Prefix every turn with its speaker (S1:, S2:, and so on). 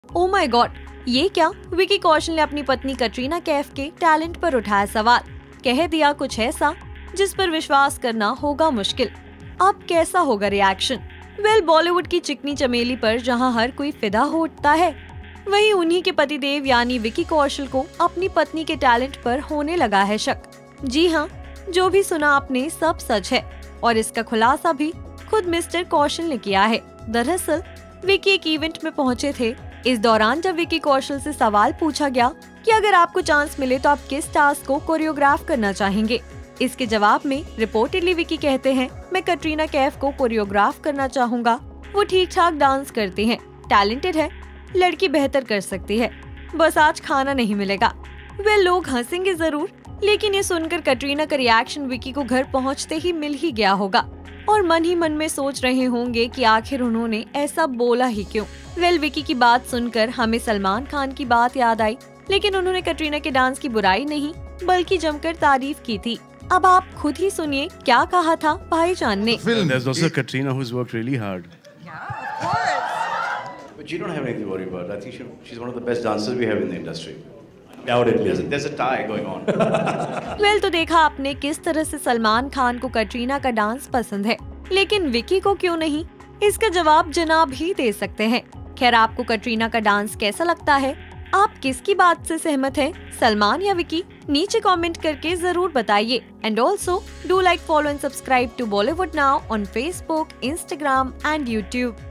S1: Oh my God, ये क्या? विकी कौशल ने अपनी पत्नी कटरीना कैफ के टैलेंट पर उठाया सवाल, कह दिया कुछ ऐसा जिस पर विश्वास करना होगा मुश्किल। अब कैसा होगा रिएक्शन? वेल, बॉलीवुड की चिकनी चमेली पर जहां हर कोई फिदा हो उठता है, वहीं उन्हीं के पतिदेव यानी विकी कौशल को अपनी पत्नी के टैलेंट पर होने लगा है शक। जी हाँ, जो भी सुना आपने सब सच है और इसका खुलासा भी खुद मिस्टर कौशल ने किया है। दरअसल विकी एक इवेंट में पहुंचे थे। इस दौरान जब विकी कौशल से सवाल पूछा गया कि अगर आपको चांस मिले तो आप किस टास्क को कोरियोग्राफ करना चाहेंगे, इसके जवाब में रिपोर्टेडली विकी कहते हैं, मैं कटरीना कैफ को कोरियोग्राफ करना चाहूँगा। वो ठीक ठाक डांस करती हैं, टैलेंटेड है, लड़की बेहतर कर सकती है, बस आज खाना नहीं मिलेगा। वे लोग हंसेंगे जरूर, लेकिन ये सुनकर कटरीना का रिएक्शन विकी को घर पहुंचते ही मिल ही गया होगा और मन ही मन में सोच रहे होंगे कि आखिर उन्होंने ऐसा बोला ही क्यों। वेल, विकी की बात सुनकर हमें सलमान खान की बात याद आई, लेकिन उन्होंने कटरीना के डांस की बुराई नहीं बल्कि जमकर तारीफ की थी। अब आप खुद ही सुनिए क्या कहा था भाईजान ने।
S2: There's also Katrina who's worked really hard.
S3: Yeah, of course.
S4: But you don't have anything to worry about. I think she's one of the best dancers we have in the industry. Undoubtedly. There's a tie going on.
S1: Well, तो देखा आपने किस तरह से सलमान खान को कटरीना का dance पसंद है, लेकिन विकी को क्यों नहीं? इसका जवाब जनाब ही दे सकते हैं। खैर, आपको कटरीना का डांस कैसा लगता है? आप किसकी बात से सहमत हैं, सलमान या विकी? नीचे कमेंट करके जरूर बताइए। And also do like, follow and subscribe to Bollywood now on Facebook, Instagram and YouTube.